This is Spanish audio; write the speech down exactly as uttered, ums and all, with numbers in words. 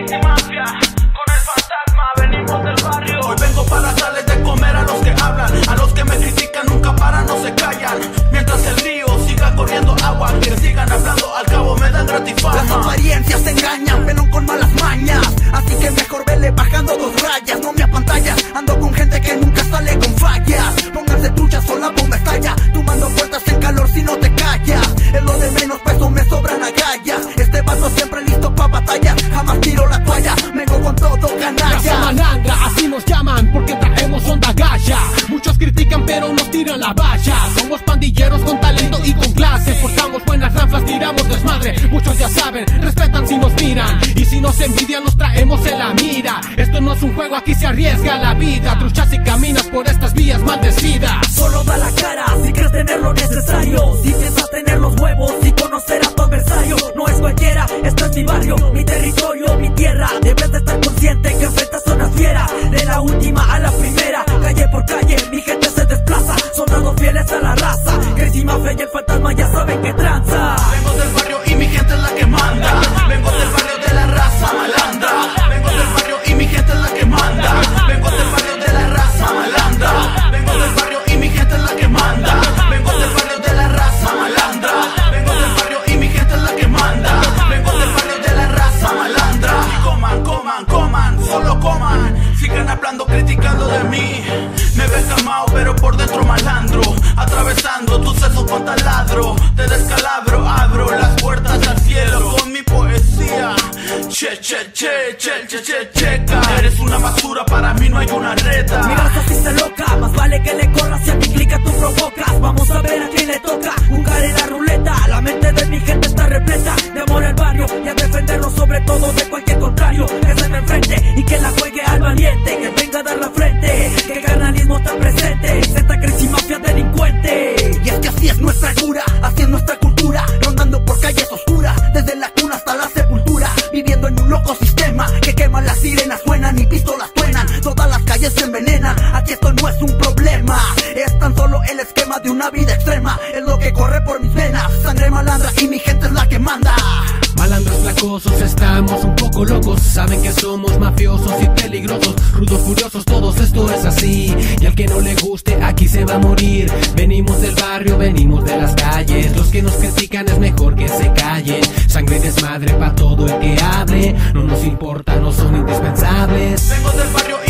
Crisimafia, con el fantasma venimos del barrio. Hoy vengo para darles de comer a los que hablan, a los que me critican nunca paran, no se callan. Mientras el río siga corriendo agua, que sigan hablando, al cabo me dan gratifama. Las apariencias te engañan, pelón con malas mañas, así que mejor vele bajando dos rayas. No me apantallas, ando con gente que nunca sale con fallas. Pónganse truchas o la bomba estalla, tumbando puertas en calor si no te callas. Es lo de menos peso, me sobran agallas. Este vaso siempre listo pa' batallar, jamás tiro la toalla, vengo con todo canalla. Raza malandra, así nos llaman porque traemos onda galla. Muchos critican pero nos tiran la valla. Somos pandilleros con talento y con clase, portamos buenas ranflas, tiramos desmadre. Muchos ya saben, respetan si nos miran, y si nos envidian nos traemos en la mira. Esto no es un juego, aquí se arriesga la vida. Truchas y caminas por estas vías maldecidas. Solo da la cara si crees tener lo necesario, si piensas tener los huevos y conocer a tu adversario. No es cualquiera, esto es mi barrio, mi territorio, mi tierra. Debes de estar consciente que enfrentas a una fiera. De la última a la primera, calle por calle, mi gente se desplaza. Soldados fieles a la raza, Crisimafia y el fantasma ya saben que tranza. Vengo del barrio y mi gente es la que manda. Vengo del barrio de la raza malandra. Vengo del barrio y mi gente es la que manda. Vengo del barrio de la raza malandra. Vengo del barrio y mi gente es la que manda. Vengo del barrio de la raza malandra. Vengo del barrio y mi gente es la que manda. Vengo del barrio de la raza malandra. Y coman, coman, coman, solo coman. Sigan hablando, criticando de mí. Me ves calmado pero por dentro malandro, atravesando tus sesos con taladro. Te descalabro, abro las puertas al cielo con mi poesía. Che, che, che, che, che, che, checa. Eres una basura, para mí no hay una reta. Mi raza sí se loca, más vale que le corras. Si a ti clica tú provocas, vamos a ver a quién le toca jugar en la ruleta. La mente de mi gente está repleta de amor al barrio y a defenderlo sobre todo de cualquier contrario que se me enfrente, y que la juegue al valiente, que venga a dar la frente, que el carnalismo está presente. Esta Crisimafia delincuente, y es que así es nuestra cura, así es nuestra cultura, rondando por calles oscuras, desde la cuna hasta la sepultura, viviendo en un loco sistema que quema, las sirenas suenan y pistolas suenan, todas las calles se envenenan. Aquí esto no es un problema, es tan solo el esquema de una vida extrema, es lo que corre por mis venas, sangre malandra y mi gente es la que manda. Malandros flacosos, estamos un poco locos. Saben que somos mafiosos y peligrosos, rudos, furiosos, todos, esto es así. Y al que no le guste, aquí se va a morir. Venimos del barrio, venimos de las calles. Los que nos critican es mejor que se callen. Sangre y desmadre pa' todo el que hable. No nos importa, no son indispensables. Vengo del barrio